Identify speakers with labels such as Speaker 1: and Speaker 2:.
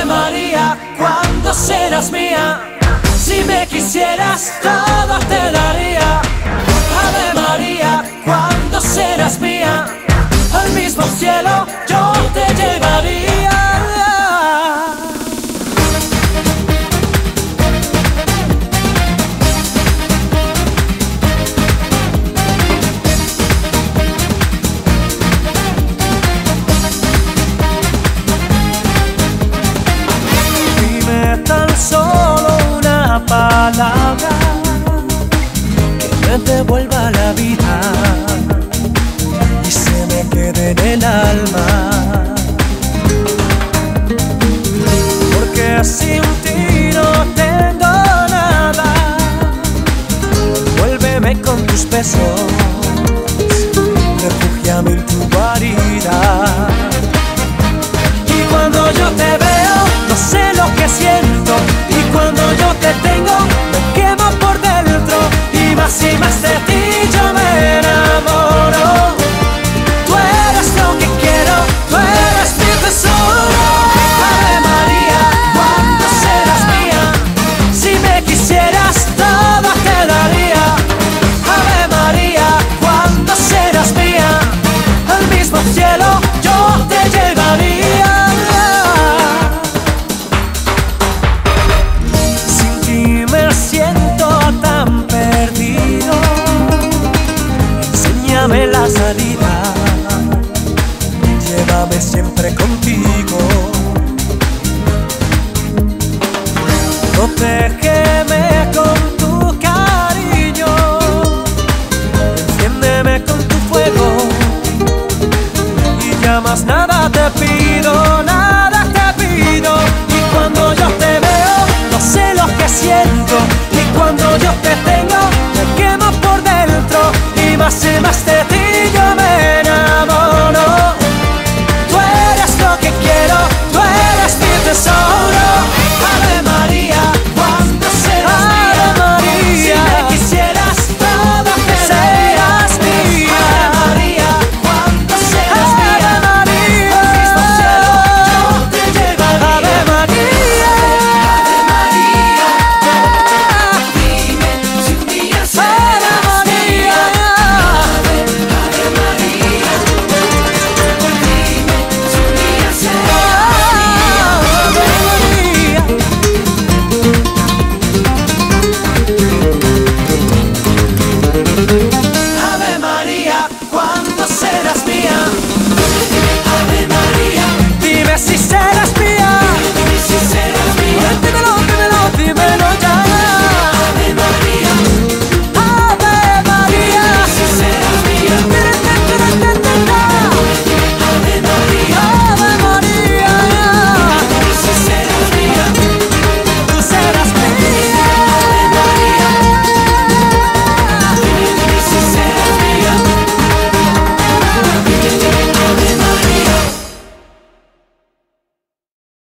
Speaker 1: María, ¿cuándo serás mía? Si me quisieras, todo te daría. Ave María, ¿cuándo serás mía? Al mismo cielo yo te llevaría. Dime tan solo una palabra que me devuelva la vida y se me quede en el alma, porque sin ti no tengo nada. Vuélveme con tus besos, refúgiame en tu guarida. Y cuando yo te veo, no sé lo que siento, y cuando yo te tengo, me quemo por dentro, y más de ti yo me enamoro. Tú eres lo que quiero, tú eres mi tesoro. Ave María, ¿cuándo serás mía? Si me quisieras, todo te daría. Ave María, ¿cuándo serás mía? Al mismo cielo yo te llevaría. Sin ti me siento tan perdido. Enséñame la salida, llévame siempre contigo. No te